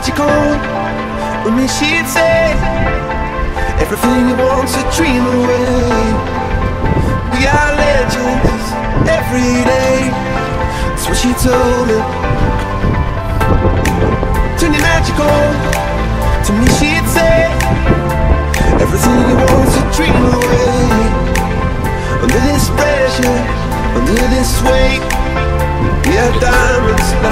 magical. With me she'd say everything you want to dream away. We are legends every day. That's what she told me. Turn your magical. To me she'd say everything you want to dream away. Under this pressure, under this weight, we are diamonds